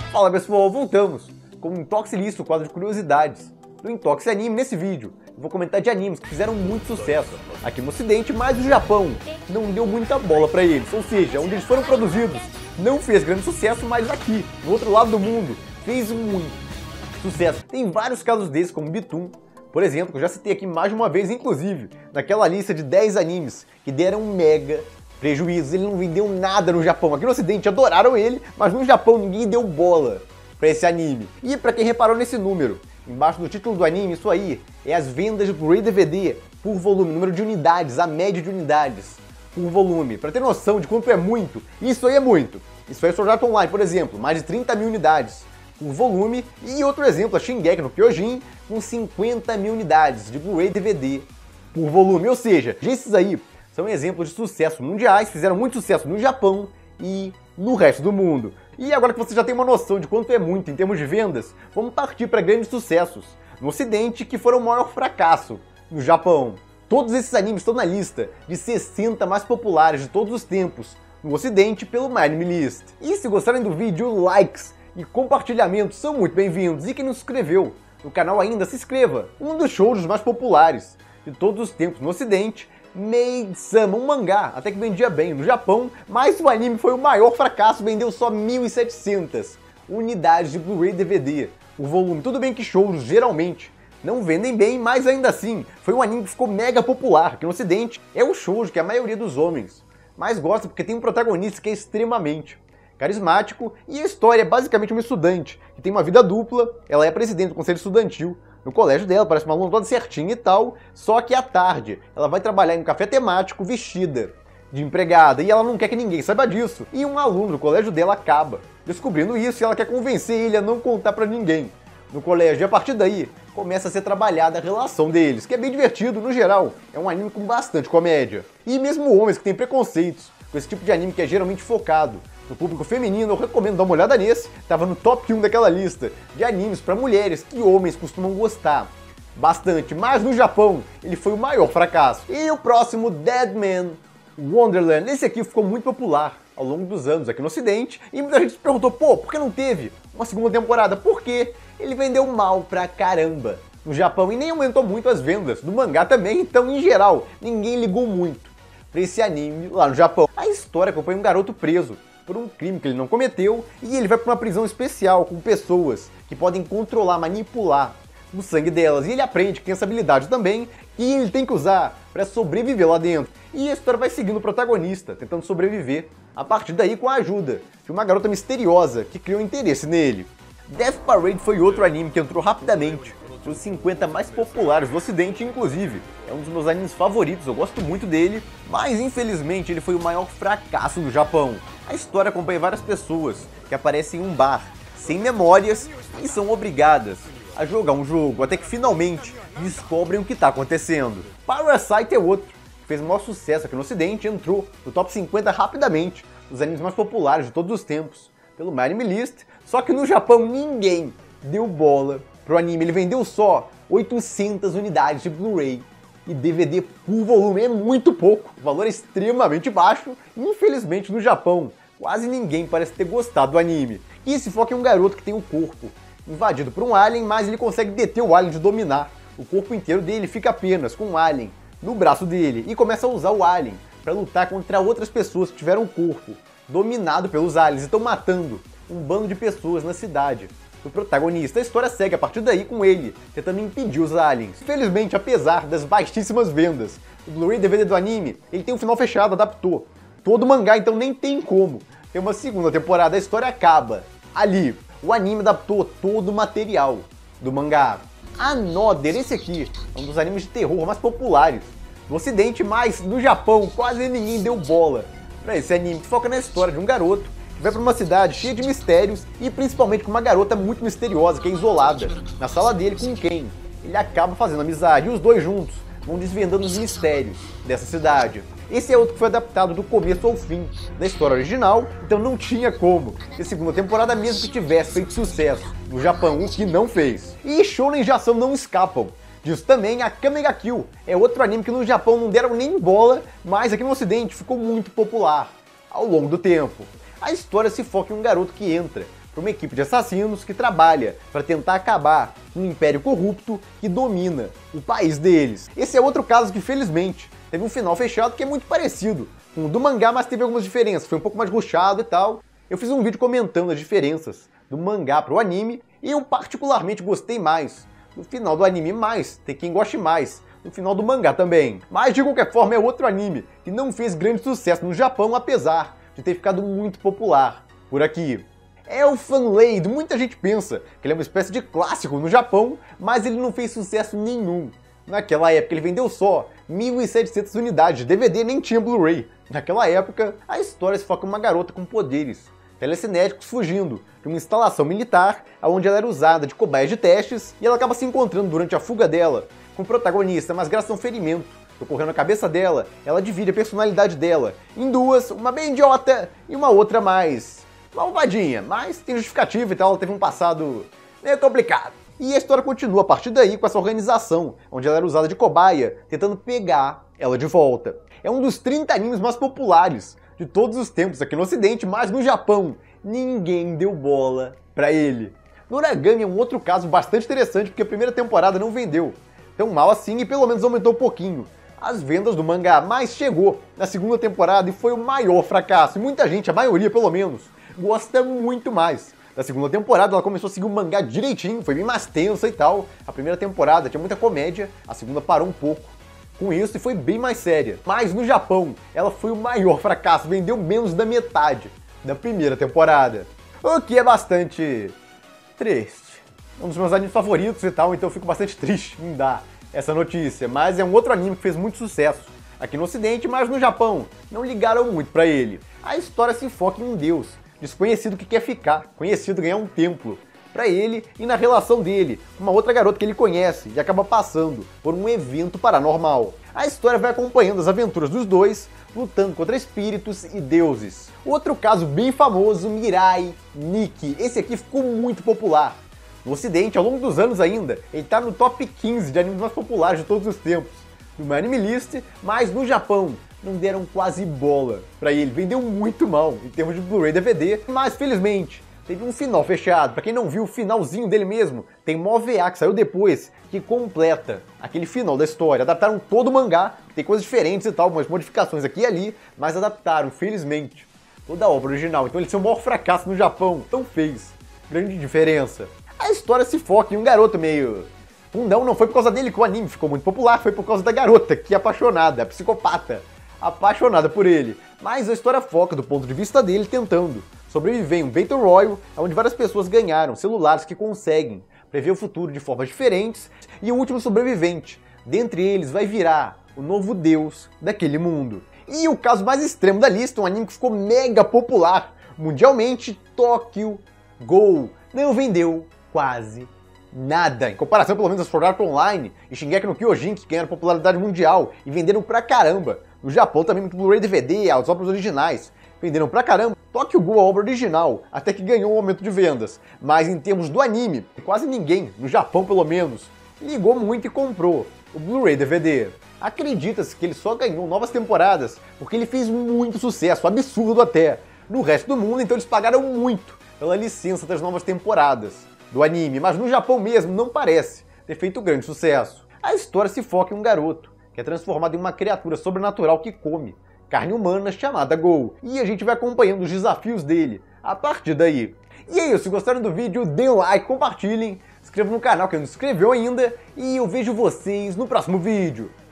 Fala pessoal, voltamos com o Intox List, o quadro de curiosidades do Intox Anime. Nesse vídeo eu vou comentar de animes que fizeram muito sucesso aqui no ocidente, mas o Japão não deu muita bola pra eles, ou seja, onde eles foram produzidos não fez grande sucesso, mas aqui, no outro lado do mundo, fez muito sucesso. Tem vários casos desses, como Bitum, por exemplo, que eu já citei aqui mais de uma vez, inclusive, naquela lista de 10 animes que deram mega prejuízos. Ele não vendeu nada no Japão. Aqui no ocidente adoraram ele, mas no Japão ninguém deu bola pra esse anime. E pra quem reparou nesse número, embaixo do título do anime, isso aí é as vendas de Blu-ray DVD por volume, número de unidades, a média de unidades por volume. Pra ter noção de quanto é muito, isso aí é muito. Isso aí é Sword Art Online, por exemplo, mais de 30 mil unidades por volume. E outro exemplo, a Shingeki no Kyojin, com 50 mil unidades de Blu-ray DVD por volume. Ou seja, esses aí são exemplos de sucesso mundiais, fizeram muito sucesso no Japão e no resto do mundo. E agora que você já tem uma noção de quanto é muito em termos de vendas, vamos partir para grandes sucessos no ocidente que foram o maior fracasso no Japão. Todos esses animes estão na lista de 60 mais populares de todos os tempos no ocidente pelo My Anime List. E se gostarem do vídeo, likes e compartilhamentos são muito bem-vindos. E quem não se inscreveu no canal ainda, se inscreva. Um dos shows mais populares de todos os tempos no ocidente, Maid-sama, um mangá, até que vendia bem no Japão, mas o anime foi o maior fracasso, vendeu só 1.700 unidades de Blu-ray DVD, o volume. Tudo bem que shows geralmente não vendem bem, mas ainda assim, foi um anime que ficou mega popular aqui no ocidente. É o shoujo que a maioria dos homens mais gosta, porque tem um protagonista que é extremamente carismático, e a história é basicamente uma estudante que tem uma vida dupla. Ela é presidente do conselho estudantil no colégio dela, parece uma aluna toda certinha e tal, só que à tarde ela vai trabalhar em um café temático vestida de empregada, e ela não quer que ninguém saiba disso. E um aluno do colégio dela acaba descobrindo isso e ela quer convencer ele a não contar pra ninguém no colégio. E a partir daí começa a ser trabalhada a relação deles, que é bem divertido no geral. É um anime com bastante comédia. E mesmo homens que têm preconceitos com esse tipo de anime que é geralmente focado no público feminino, eu recomendo dar uma olhada nesse. Tava no top 1 daquela lista de animes para mulheres que homens costumam gostar bastante, mas no Japão ele foi o maior fracasso. E o próximo, Deadman Wonderland, esse aqui ficou muito popular ao longo dos anos aqui no ocidente, e muita gente se perguntou, pô, por que não teve uma segunda temporada? Por quê? Ele vendeu mal pra caramba no Japão e nem aumentou muito as vendas do mangá também, então em geral ninguém ligou muito pra esse anime lá no Japão. A história acompanha um garoto preso por um crime que ele não cometeu, e ele vai para uma prisão especial com pessoas que podem controlar, manipular o sangue delas, e ele aprende que tem essa habilidade também, e ele tem que usar para sobreviver lá dentro. E a história vai seguindo o protagonista, tentando sobreviver, a partir daí com a ajuda de uma garota misteriosa que criou interesse nele. Death Parade foi outro anime que entrou rapidamente os 50 mais populares do ocidente, inclusive é um dos meus animes favoritos, eu gosto muito dele, mas infelizmente ele foi o maior fracasso no Japão. A história acompanha várias pessoas que aparecem em um bar, sem memórias, e são obrigadas a jogar um jogo, até que finalmente descobrem o que está acontecendo. Parasite é outro, que fez o maior sucesso aqui no ocidente, entrou no top 50 rapidamente, dos animes mais populares de todos os tempos, pelo My Anime List, só que no Japão ninguém deu bola pro anime. Ele vendeu só 800 unidades de Blu-ray e DVD por volume, é muito pouco, o valor é extremamente baixo, e infelizmente no Japão quase ninguém parece ter gostado do anime. E se foca em um garoto que tem o corpo invadido por um alien, mas ele consegue deter o alien de dominar. O corpo inteiro dele fica apenas com um alien no braço dele, e começa a usar o alien para lutar contra outras pessoas que tiveram o corpo dominado pelos aliens e estão matando um bando de pessoas na cidade do protagonista. A história segue a partir daí com ele tentando impedir os aliens. Infelizmente, apesar das baixíssimas vendas, o Blu-ray DVD do anime, ele tem um final fechado, adaptou todo o mangá, então nem tem como ter uma segunda temporada. A história acaba ali. O anime adaptou todo o material do mangá. Another, esse aqui é um dos animes de terror mais populares no ocidente, mas no Japão quase ninguém deu bola pra esse anime, que foca na história de um garoto que vai pra uma cidade cheia de mistérios, e principalmente com uma garota muito misteriosa que é isolada na sala dele, com quem ele acaba fazendo amizade, e os dois juntos vão desvendando os mistérios dessa cidade. Esse é outro que foi adaptado do começo ao fim da história original, então não tinha como ter segunda temporada mesmo que tivesse feito sucesso no Japão, o que não fez. E shounen de ação não escapam disso também. A Akame ga Kill é outro anime que no Japão não deram nem bola, mas aqui no ocidente ficou muito popular ao longo do tempo. A história se foca em um garoto que entra para uma equipe de assassinos que trabalha para tentar acabar com um império corrupto que domina o país deles. Esse é outro caso que, felizmente, teve um final fechado que é muito parecido com o do mangá, mas teve algumas diferenças, foi um pouco mais rushado e tal. Eu fiz um vídeo comentando as diferenças do mangá pro anime e eu particularmente gostei mais do final do anime, mas tem quem goste mais no final do mangá também. Mas de qualquer forma é outro anime que não fez grande sucesso no Japão, apesar de ter ficado muito popular por aqui. Elfen Lied, muita gente pensa que ele é uma espécie de clássico no Japão, mas ele não fez sucesso nenhum. Naquela época ele vendeu só 1.700 unidades de DVD, nem tinha Blu-ray. Naquela época, a história se foca em uma garota com poderes telecinéticos fugindo de uma instalação militar, onde ela era usada de cobaia de testes, e ela acaba se encontrando durante a fuga dela com o protagonista, mas graças a um ferimento que ocorreu na cabeça dela, ela divide a personalidade dela em duas, uma bem idiota e uma outra mais malvadinha, mas tem justificativa e tal, ela teve um passado meio complicado. E a história continua a partir daí com essa organização, onde ela era usada de cobaia, tentando pegar ela de volta. É um dos 30 animes mais populares de todos os tempos aqui no Ocidente, mas no Japão ninguém deu bola pra ele. Noragami é um outro caso bastante interessante, porque a primeira temporada não vendeu tão mal assim e pelo menos aumentou um pouquinho as vendas do mangá, mas chegou na segunda temporada e foi o maior fracasso. E muita gente, a maioria pelo menos, gosta muito mais da segunda temporada. Ela começou a seguir o mangá direitinho, foi bem mais tensa e tal. A primeira temporada tinha muita comédia, a segunda parou um pouco com isso e foi bem mais séria. Mas no Japão, ela foi o maior fracasso, vendeu menos da metade da primeira temporada. O que é bastante triste. Um dos meus animes favoritos e tal, então eu fico bastante triste em dar essa notícia. Mas é um outro anime que fez muito sucesso aqui no Ocidente, mas no Japão não ligaram muito pra ele. A história se foca em um deus desconhecido que quer ficar, conhecido ganhar um templo pra ele e na relação dele com uma outra garota que ele conhece e acaba passando por um evento paranormal. A história vai acompanhando as aventuras dos dois, lutando contra espíritos e deuses. Outro caso bem famoso, Mirai Nikki. Esse aqui ficou muito popular no Ocidente ao longo dos anos ainda. Ele tá no top 15 de animes mais populares de todos os tempos do My Anime List, mas no Japão não deram quase bola pra ele. Vendeu muito mal em termos de Blu-ray DVD, mas felizmente teve um final fechado. Pra quem não viu o finalzinho dele mesmo, tem uma OVA que saiu depois, que completa aquele final da história. Adaptaram todo o mangá, tem coisas diferentes e tal, umas modificações aqui e ali, mas adaptaram, felizmente, toda a obra original. Então ele foi o maior fracasso no Japão, então fez grande diferença. A história se foca em um garoto meio fundão, não foi por causa dele que o anime ficou muito popular, foi por causa da garota, que é apaixonada, a psicopata, apaixonada por ele. Mas a história foca do ponto de vista dele tentando sobreviver em um Battle Royale, onde várias pessoas ganharam celulares que conseguem prever o futuro de formas diferentes, e o último sobrevivente dentre eles vai virar o novo deus daquele mundo. E o caso mais extremo da lista, um anime que ficou mega popular mundialmente, Tokyo Ghoul, não vendeu quase nada, em comparação pelo menos a Sword Art Online e Shingeki no Kyojin, que ganharam popularidade mundial e venderam pra caramba. No Japão também muito Blu-ray DVD, as obras originais venderam pra caramba. Tokyo Ghoul, a obra original, até que ganhou um aumento de vendas, mas em termos do anime, quase ninguém, no Japão pelo menos, ligou muito e comprou o Blu-ray DVD. Acredita-se que ele só ganhou novas temporadas porque ele fez muito sucesso, absurdo até, no resto do mundo, então eles pagaram muito pela licença das novas temporadas do anime, mas no Japão mesmo não parece ter feito grande sucesso. A história se foca em um garoto que é transformado em uma criatura sobrenatural que come carne humana chamada Ghoul, e a gente vai acompanhando os desafios dele a partir daí. E é isso, se gostaram do vídeo, deem um like, compartilhem, se inscrevam no canal quem não se inscreveu ainda, e eu vejo vocês no próximo vídeo.